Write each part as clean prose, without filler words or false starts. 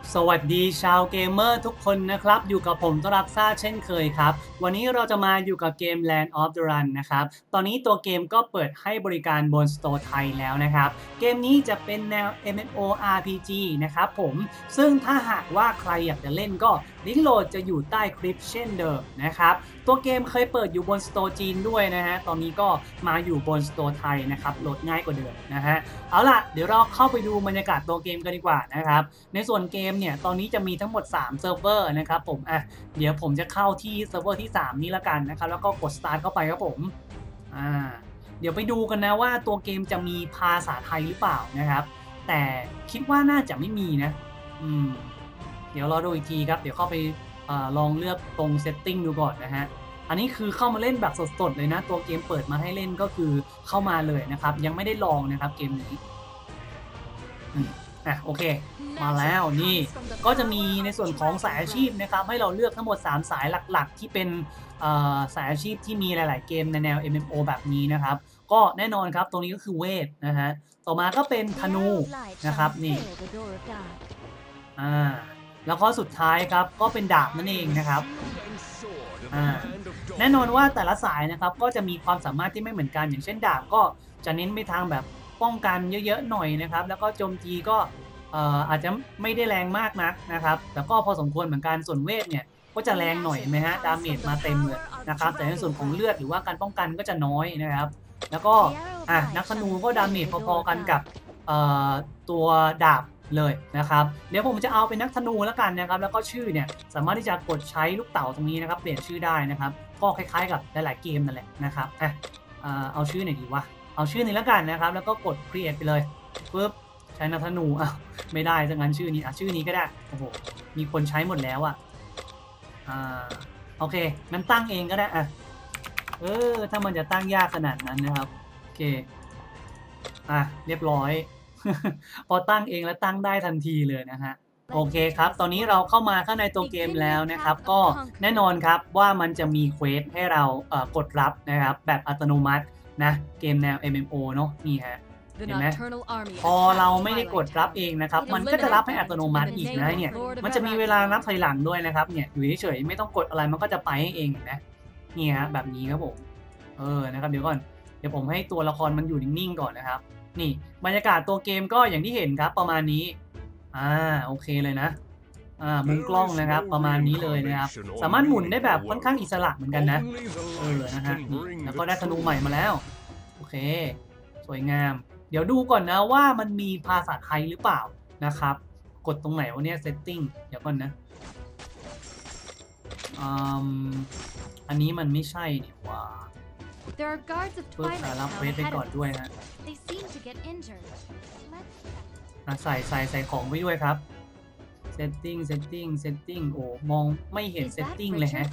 สวัสดีชาวเกมเมอร์ทุกคนนะครับอยู่กับผมตรักซ่าเช่นเคยครับวันนี้เราจะมาอยู่กับเกม Land of the Run นะครับตอนนี้ตัวเกมก็เปิดให้บริการบน Store ไทยแล้วนะครับเกมนี้จะเป็นแนว MMORPG นะครับผมซึ่งถ้าหากว่าใครอยากจะเล่นก็ลิงก์โหลดจะอยู่ใต้คลิปเช่นเดิมนะครับตัวเกมเคยเปิดอยู่บน Store จีนด้วยนะฮะตอนนี้ก็มาอยู่บน Store ไทยนะครับโหลดง่ายกว่าเดิมนะฮะเอาล่ะเดี๋ยวเราเข้าไปดูบรรยากาศตัวเกมกันดีกว่านะครับในส่วนเกมเนี่ยตอนนี้จะมีทั้งหมด3เซิร์ฟเวอร์นะครับผมเดี๋ยวผมจะเข้าที่เซิร์ฟเวอร์ที่3นี้ละกันนะครับแล้วก็กด start เข้าไปครับผมเดี๋ยวไปดูกันนะว่าตัวเกมจะมีภาษาไทยหรือเปล่านะครับแต่คิดว่าน่าจะไม่มีนะเดี๋ยวรอดูอีกทีครับเดี๋ยวเข้าไปลองเลือกตรง setting ดูก่อนนะฮะอันนี้คือเข้ามาเล่นแบบสดๆเลยนะตัวเกมเปิดมาให้เล่นก็คือเข้ามาเลยนะครับยังไม่ได้ลองนะครับเกมนี้โอเคมาแล้วนี่ก็จะมีในส่วนของสายอาชีพนะครับให้เราเลือกทั้งหมด3สายหลักๆที่เป็นสายอาชีพที่มีหลายๆเกมในแนว MMO แบบนี้นะครับก็แน่นอนครับตรงนี้ก็คือเวทนะฮะต่อมาก็เป็นธนูนะครับนี่แล้วก็สุดท้ายครับก็เป็นดาบนั่นเองนะครับแน่นอนว่าแต่ละสายนะครับก็จะมีความสามารถที่ไม่เหมือนกันอย่างเช่นดาบก็จะเน้นไปทางแบบป้องกันเยอะๆหน่อยนะครับแล้วก็โจมตีก็อาจจะไม่ได้แรงมากนักนะครับแต่ก็พอสมควรเหมือนกันส่วนเวทเนี่ยก็จะแรงหน่อยไหมฮะดาเมจมาเต็มเลยนะครับแต่ในส่วนของเลือดหรือว่าการป้องกันก็จะน้อยนะครับแล้วก็นักธนูก็ดาเมจพอๆกันกับตัวดาบเลยนะครับเดี๋ยวผมจะเอาเป็นนักธนูแล้วกันนะครับแล้วก็ชื่อเนี่ยสามารถที่จะกดใช้ลูกเต๋าตรงนี้นะครับเปลี่ยนชื่อได้นะครับก็คล้ายๆกับหลายๆเกมนั่นแหละนะครับเอาชื่อไหนดีวะเอาชื่อนี้แล้วกันนะครับแล้วก็กด create ไปเลยปึ๊บใช้นักธนูไม่ได้ซะงั้นชื่อนี้ชื่อนี้ก็ได้โอ้โหมีคนใช้หมดแล้วโอเคงั้นตั้งเองก็ได้ถ้ามันจะตั้งยากขนาดนั้นนะครับโอเคเรียบร้อย พอตั้งเองแล้วตั้งได้ทันทีเลยนะฮะโอเคครับตอนนี้เราเข้ามาข้างในตัวเกมแล้วนะครับก็แน่นอนครับว่ามันจะมีเควสให้เรากดรับนะครับแบบอัตโนมัตินะเกมแนว MMO เนาะนี่ฮะเห็นไหมพอเราไม่ได้กดรับเองนะครับมันก็จะรับให้อัตโนมัติอีกนะเนี่ยมันจะมีเวลานับถอยหลังด้วยนะครับเนี่ยอยู่เฉยๆไม่ต้องกดอะไรมันก็จะไปให้เองนะนี่ฮะแบบนี้ครับผมนะครับเดี๋ยวก่อนเดี๋ยวผมให้ตัวละครมันอยู่นิ่งๆก่อนนะครับนี่บรรยากาศตัวเกมก็อย่างที่เห็นครับประมาณนี้โอเคเลยนะมุมกล้องนะครับประมาณนี้เลยนะครับสามารถหมุนได้แบบค่อนข้างอิสระเหมือนกันนะนะฮะแล้วก็ได้ธนูใหม่มาแล้วโอเคสวยงามเดี๋ยวดูก่อนนะว่ามันมีภาษาไทยหรือเปล่านะครับกดตรงไหนวะเนี่ย setting เดี๋ยวก่อนนะอันนี้มันไม่ใช่นี่หว่ารับเควสไปก่อนด้วยฮะใส่ของไปด้วยครับ setting โอ้มองไม่เห็น setting เลยฮะ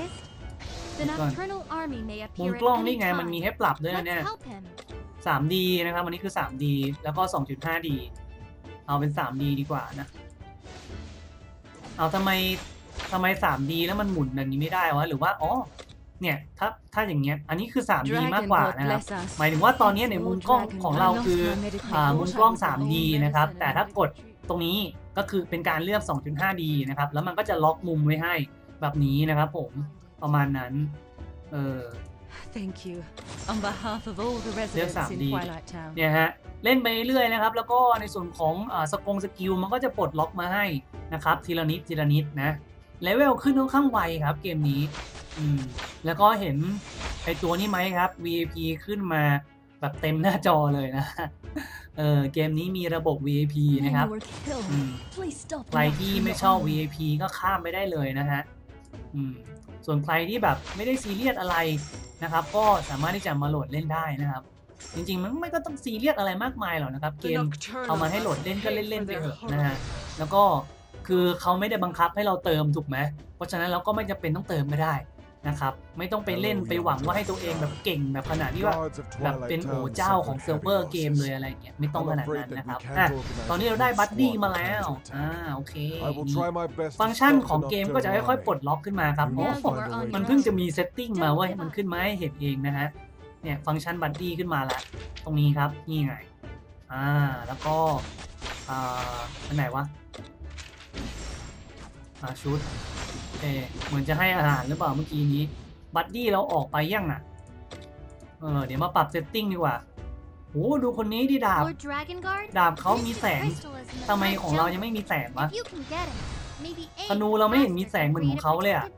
มุมกล้องนี่ไงมันมีให้ปรับด้วยนะเนี่ย 3D นะครับอันนี้คือ 3D แล้วก็ 2.5D เอาเป็น 3D ดีกว่านะเอาทำไม 3D แล้วมันหมุนแบบนี้ไม่ได้วะหรือว่าเนี่ยถ้าอย่างเงี้ยอันนี้คือ 3D มากกว่านะครับหมายถึงว่าตอนนี้ในมุมกล้องของเราคือมุมกล้อง 3D นะครับแต่ถ้ากดตรงนี้ก็คือเป็นการเลือก 2.5D นะครับแล้วมันก็จะล็อกมุมไว้ให้แบบนี้นะครับผมประมาณนั้น Thank you on behalf of all the residents in Twilight Town เนี่ยฮะเล่นไปเรื่อยนะครับแล้วก็ในส่วนของสกิลมันก็จะปลดล็อกมาให้นะครับทีละนิดนะเลเวลขึ้นค่อนข้างไวครับเกมนี้แล้วก็เห็นไอตัวนี้ไหมครับ VIP ขึ้นมาแบบเต็มหน้าจอเลยนะเกมนี้มีระบบ VIP นะครับใครที่ไม่ชอบ VIP ก็ข้ามไปได้เลยนะฮะส่วนใครที่แบบไม่ได้ซีเรียสอะไรนะครับก็สามารถที่จะมาโหลดเล่นได้นะครับจริงๆมันไม่ก็ต้องซีเรียสอะไรมากมายหรอกนะครับเกมเอามาให้โหลดเล่นก็เล่นไปเถอะนะฮะแล้วก็คือเขาไม่ได้บังคับให้เราเติมถูกไหมเพราะฉะนั้นเราก็ไม่จำเป็นต้องเติมก็ได้นะครับไม่ต้องไปเล่นไปหวังว่าให้ตัวเองแบบเก่งแบบขนาดที่ว่าแบบเป็นเจ้าของเซิร์ฟเวอร์เกมเลยอะไรเงี้ยไม่ต้องขนาดนั้นนะครับตอนนี้เราได้บัดดี้มาแล้วโอเคฟังก์ชันของเกมก็จะค่อยๆปลดล็อกขึ้นมาครับมันเพิ่งจะมีเซตติ้งมาเว้ยมันขึ้นมาให้เห็นเองนะฮะเนี่ยฟังก์ชันบัดดี้ขึ้นมาแล้วตรงนี้ครับนี่ไงแล้วก็อันไหนวะชุดเหมือนจะให้อาหารหรือเปล่าเมื่อกี้นี้บัดดี้เราออกไปยังอ่ะเดี๋ยวมาปรับเซตติ้งดีกว่าโอ้ดูคนนี้ดิดาบเขามีแสงทำไมของเรายังไม่มีแสงวะธนูเราไม่เห็นมีแสงเหมือนของเขาเลยอ่ะ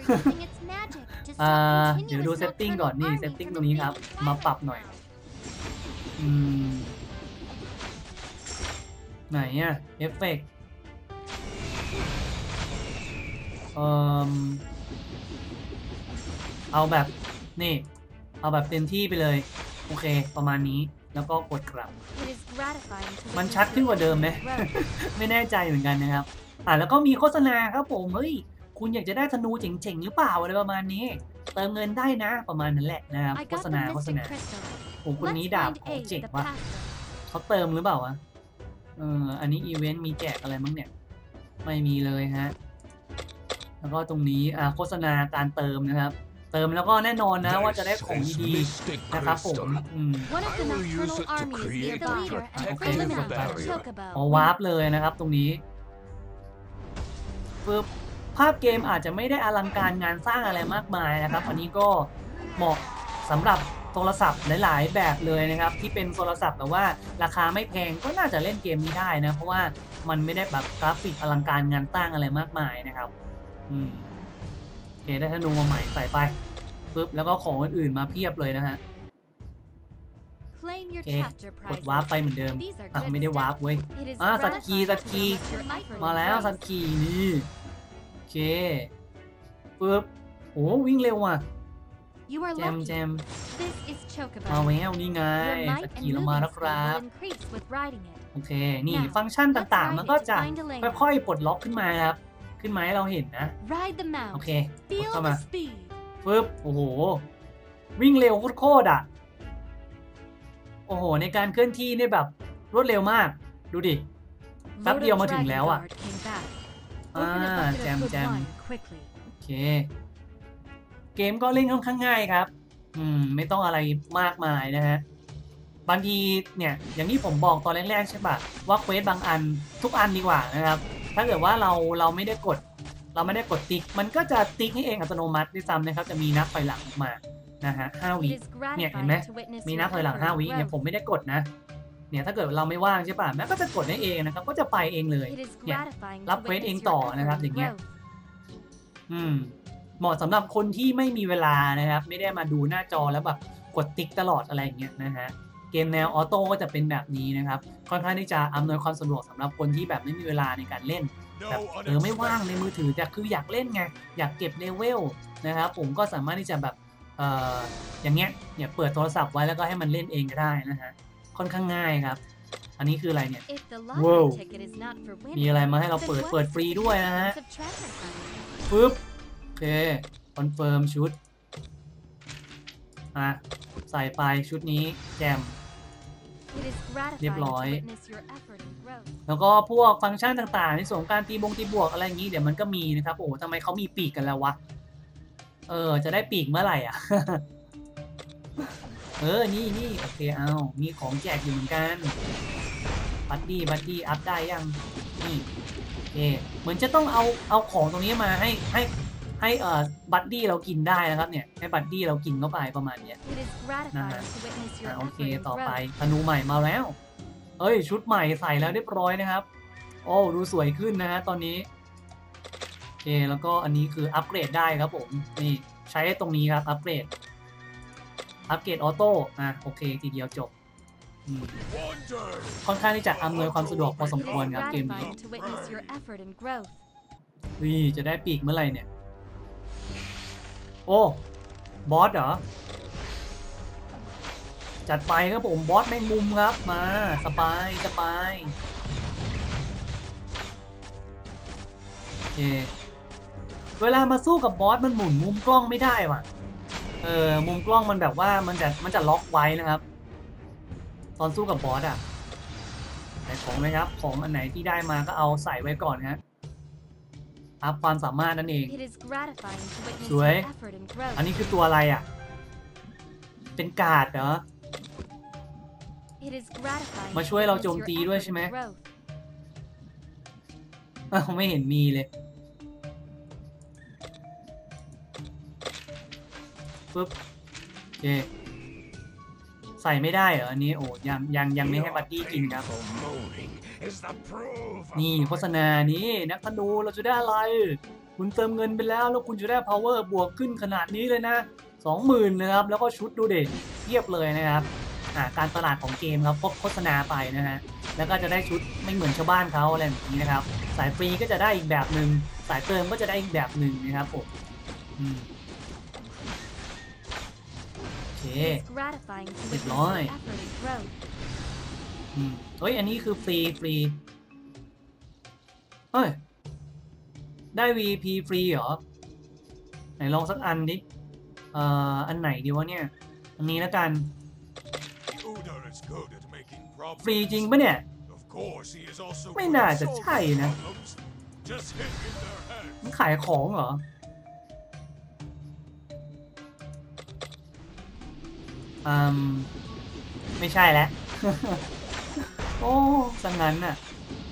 เดี๋ยวดูเซตติ้งก่อนนี่เซตติ้งตรงนี้ครับมาปรับหน่อยไหนอะเอฟเฟกต์เอาแบบนี่เอาแบบเต็มที่ไปเลยโอเคประมาณนี้แล้วก็กดกลับมันชัดขึ้นกว่าเดิมไหม ไม่แน่ใจเหมือนกันนะครับแล้วก็มีโฆษณาครับผมเฮ้ยคุณอยากจะได้ธนูเจ๋งๆหรือเปล่าอะไรประมาณนี้เติมเงินได้นะประมาณนั้นแหละนะครับโฆษณาโอ้คนนี้ดาบของเจ๋งว่ะเขาเติมหรือเปล่าวะอันนี้อีเวนต์มีแจกอะไรมั้งเนี่ยไม่มีเลยฮะแล้วก็ตรงนี้โฆษณาการเติมนะครับเติมแล้วก็แน่นอนนะว่าจะได้ของดีๆนะครับผมวาร์ปเลยนะครับตรงนี้ปึ๊บภาพเกมอาจจะไม่ได้อลังการงานสร้างอะไรมากมายนะครับอันนี้ก็เหมาะสำหรับโทรศัพท์หลายๆแบบเลยนะครับที่เป็นโทรศัพท์แต่ว่าราคาไม่แพงก็น่าจะเล่นเกมนี้ได้นะเพราะว่ามันไม่ได้แบบกราฟิกอลังการงานสร้างอะไรมากมายนะครับโอเคได้ธนูมาใหม่ใส่ไปปึ๊บแล้วก็ของอื่นๆมาเพียบเลยนะฮะโอเคกดวาร์ปไปเหมือนเดิมไม่ได้วาร์ปเว้ยสัตว์กีมาแล้วสัตว์กีนี่โอเคปึ๊บโอ้วิ่งเร็วอ่ะแจมมาแววนี่ไงสัตว์กีเรามาแล้วครับโอเคนี่ฟังก์ชันต่างๆมันก็จะค่อยๆปลดล็อกขึ้นมาครับขึ้นมาให้เราเห็นนะโอเคกดเข้ามาปึ๊บโอ้โหวิ่งเร็วโคตรอ่ะโอ้โหในการเคลื่อนที่นี่แบบรวดเร็วมากดูดิแป๊บเดียวมาถึงแล้วอ่ะแจมโอเคเกมก็เล่นค่อนข้างง่ายครับไม่ต้องอะไรมากมายนะฮะบางทีเนี่ยอย่างที่ผมบอกตอนแรกๆใช่ป่ะว่าเควสบางอันทุกอันดีกว่านะครับถ้าเกิดว่าเราไม่ได้กดติ๊กมันก็จะติ๊กให้เองอัตโนมัติด้วยซ้ำนะครับจะมีนับไปหลังออกมานะฮะ5 วิเนี่ยเห็นไหมมีนับถอยหลัง5 วิเนี่ยผมไม่ได้กดนะเนี่ยถ้าเกิดเราไม่ว่างใช่ป่ะแม่ก็จะกดได้เองนะครับก็จะไปเองเลยเนี่ยรับเควสเองต่อนะครับอย่างเงี้ยเหมาะสำหรับคนที่ไม่มีเวลานะครับไม่ได้มาดูหน้าจอแล้วแบบกดติ๊กตลอดอะไรอย่างเงี้ยนะฮะเกมแนวออโต้ก็จะเป็นแบบนี้นะครับค่อนข้างที่จะอำนวยความสะดวกสำหรับคนที่แบบไม่มีเวลาในการเล่นแบบไม่ว่างในมือถือแต่คืออยากเล่นไงอยากเก็บเลเวลนะครับผมก็สามารถที่จะแบบอย่างเงี้ยเนี่ยเปิดโทรศัพท์ไว้แล้วก็ให้มันเล่นเองก็ได้นะฮะค่อนข้างง่ายครับอันนี้คืออะไรเนี่ยว้าวมีอะไรมาให้เราเปิดฟรีด้วยนะฮะปึ๊บโอเคคอนเฟิร์มชุดใส่ไปชุดนี้แจมเรียบร้อยแล้วก็พวกฟังก์ชันต่างๆในส่วนของการตีบวกอะไรอย่างนี้เดี๋ยวมันก็มีนะครับโอ้ทำไมเขามีปีกกันแล้ววะจะได้ปีกเมื่อไหร่อ่ะ นี่โอเคเอามีของแจกอยู่เหมือนกันบัดดี้อัพได้ยังนี่โอเคเหมือนจะต้องเอาของตรงนี้มาให้บัดดี้เรากินได้นะครับเนี่ยให้บัดดี้เรากินเข้าไปประมาณเนี้ยนะฮะโอเคต่อไปธนูใหม่มาแล้วชุดใหม่ใส่แล้วเรียบร้อยนะครับโอ้ดูสวยขึ้นนะฮะตอนนี้โอเคแล้วก็อันนี้คืออัปเกรดได้ครับผมนี่ใช้ตรงนี้ครับอัปเกรดออโต้โอเคทีเดียวจบค่อนข้างที่จะอำนวยความสะดวกพอสมควรครับเกมนี้จะได้ปีกเมื่อไหร่เนี่ยโอ้บอสเหรอจัดไปครับผมบอสแมงมุมครับมาสบายโอเคเวลามาสู้กับบอสมันหมุนมุมกล้องไม่ได้ว่ะมุมกล้องมันแบบว่ามันจะล็อกไว้นะครับตอนสู้กับบอสใส่ของไหมครับของอันไหนที่ได้มาก็เอาใส่ไว้ก่อนนะอัพความสามารถนั่นเองสวยอันนี้คือตัวอะไรเป็นการ์ดเหรอมาช่วยเราโจมตีด้วยใช่ไหมไม่เห็นมีเลยปึ๊บโอเคใส่ไม่ได้เหรออันนี้โอ้ยังไม่ให้บัดดี้กินครับนี่โฆษณานี้นักธนูเราจะได้อะไรคุณเติมเงินไปแล้วคุณจะได้ power บวกขึ้นขนาดนี้เลยนะ 20,000 นะครับแล้วก็ชุดดูเด็ดเทียบเลยนะครับการตลาดของเกมครับโฆษณาไปนะฮะแล้วก็จะได้ชุดไม่เหมือนชาวบ้านเขาอะไรแบบนี้นะครับสายฟรีก็จะได้อีกแบบหนึ่งสายเติมก็จะได้อีกแบบหนึ่งนะครับผมโอเคเรียบร้อยเฮ้ยอันนี้คือฟรีเฮ้ยได้ VP ฟรีเหรอไหนลองสักอันดิอันไหนดีวะเนี่ยอันนี้แล้วกันฟรีจริงปะเนี่ยไม่น่าจะใช่นะมันขายของเหรอไม่ใช่แล้ว โอ้สังงั้นน่ะ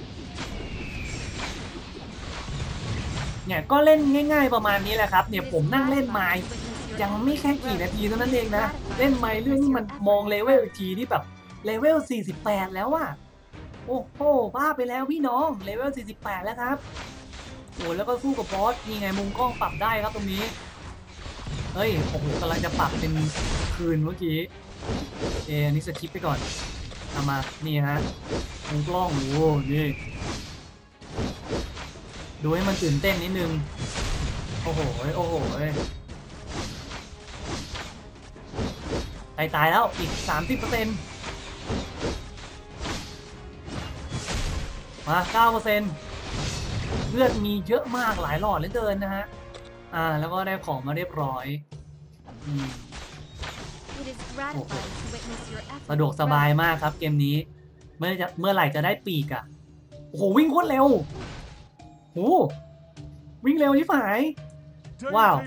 เนี่ยก็เล่นง่ายๆประมาณนี้แหละครับเนี่ยผมนั่งเล่นไม้ยังไม่แค่กี่นาทีเท่านั้นเองนะเล่นไม้เรื่องนี้มันมองเลเวลอีกทีนี่แบบเลเวล48แล้วว่ะโอ้โหบ้าไปแล้วพี่น้องเลเวล48แล้วครับโอ้แล้วก็สู้กับบอสนี่ไงมุมกล้องปรับได้ครับตรงนี้เฮ้ยโอ้โหกำลังจะปรับเป็นคืนเมื่อกี้อันนี้สคิปไปก่อนเอามานี่ฮะมุมกล้องโอ้นี่ดูให้มันตื่นเต้นนิดนึงโอ้โหตายแล้วอีก 30% มา 9% เลือดมีเยอะมากหลายหลอดเหลือเกินนะฮะแล้วก็ได้ของมาเรียบร้อยสะดวกสบายมากครับเกมนี้เมื่อไหร่จะได้ปีกอ่ะโอ้โหวิ่งโคตรเร็วโอ้วิ่งเร็วที่ฝ่ายว้าว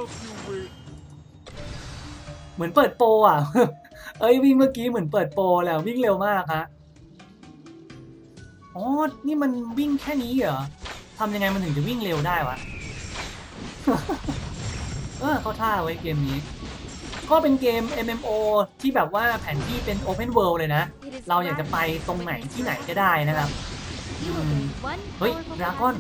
เหมือนเปิดโปรอ่ะ เอ้ยวิ่งเมื่อกี้เหมือนเปิดโปรแล้ววิ่งเร็วมากฮะอ๋อนี่มันวิ่งแค่นี้เหรอทำยังไงมันถึงจะวิ่งเร็วได้วะ เขาท่าไว้เกมนี้ก็เป็นเกม MMO ที่แบบว่าแผนที่เป็น Open World เลยนะเราอยากจะไปตรงไหนที่ไหนก็ได้นะครับเฮ้ยดราก้อน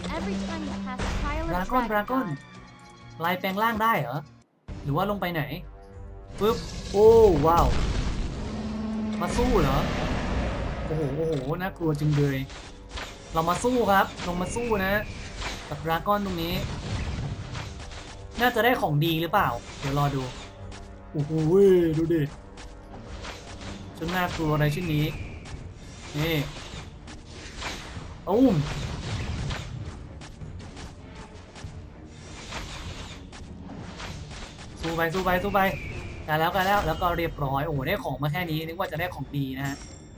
ลายแปลงร่างได้เหรอหรือว่าลงไปไหนปึ๊บโอ้ว้าวมาสู้เหรอโอ้โหน่ากลัวจริงเลยเรามาสู้ครับลงมาสู้นะกับดราก้อนตรงนี้น่าจะได้ของดีหรือเปล่าเดี๋ยวรอดูโอ้โหดูดิฉันน่ากลัวอะไรชิ้นนี้นี่ตุ้มสู้ไปกันแล้วแล้วก็เรียบร้อยโอ้โหได้ของมาแค่นี้นึกว่าจะได้ของดีนะฮะ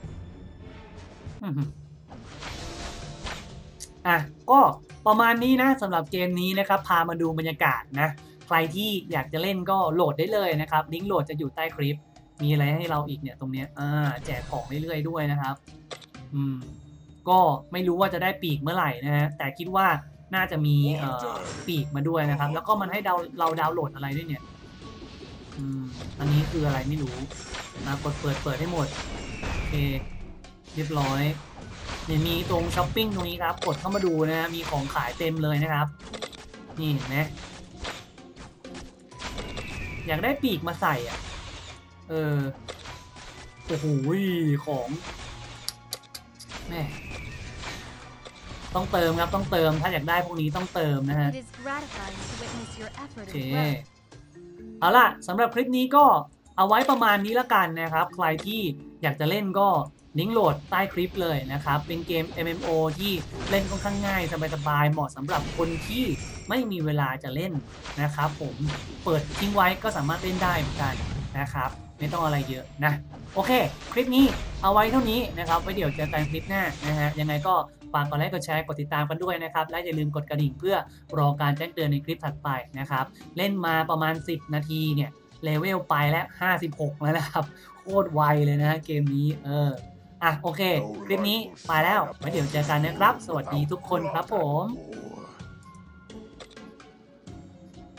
ก็ประมาณนี้นะสำหรับเกมนี้นะครับพามาดูบรรยากาศนะใครที่อยากจะเล่นก็โหลดได้เลยนะครับลิงก์โหลดจะอยู่ใต้คลิปมีอะไรให้เราอีกเนี่ยตรงเนี้ยแจกของเรื่อยๆด้วยนะครับก็ไม่รู้ว่าจะได้ปีกเมื่อไหร่นะฮะแต่คิดว่าน่าจะมีปีกมาด้วยนะครับแล้วก็มันให้เราดาวน์โหลดอะไรด้วยเนี่ยอันนี้คืออะไรไม่รู้นะกดเปิดให้หมดโอเคเรียบร้อยเนี่ยมีตรงช้อปปิ้งตรงนี้ครับกดเข้ามาดูนะมีของขายเต็มเลยนะครับนี่เห็นไหมอยากได้ปีกมาใส่อ่ะโอ้โหของแม่ต้องเติมครับต้องเติมถ้าอยากได้พวกนี้ต้องเติมนะฮะโอเคเอาล่ะสำหรับคลิปนี้ก็เอาไว้ประมาณนี้ละกันนะครับใครที่อยากจะเล่นก็ลิงก์โหลดใต้คลิปเลยนะครับเป็นเกม MMO ที่เล่นค่อนข้างง่ายสบายๆเหมาะสำหรับคนที่ไม่มีเวลาจะเล่นนะครับผมเปิดทิ้งไว้ก็สามารถเล่นได้เหมือนกันนะครับไม่ต้องอะไรเยอะนะโอเคคลิปนี้เอาไว้เท่านี้นะครับไว้เดี๋ยวเจอกันคลิปหน้านะฮะยังไงก็ฝากกดไลค์กดแชร์กดติดตามกันด้วยนะครับและอย่าลืมกดกระดิ่งเพื่อรอการแจ้งเตือนในคลิปถัดไปนะครับเล่นมาประมาณ10นาทีเนี่ยเลเวลไปแล้ว56แล้วนะครับโคตรไวเลยนะเกมนี้โอเคคลิปนี้ไปแล้วไว้เดี๋ยวเจอกันนะครับสวัสดีทุกคนครับผม